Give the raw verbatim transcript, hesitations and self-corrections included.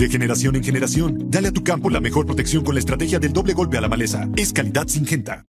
De generación en generación, dale a tu campo la mejor protección con la estrategia del doble golpe a la maleza. Es calidad Syngenta.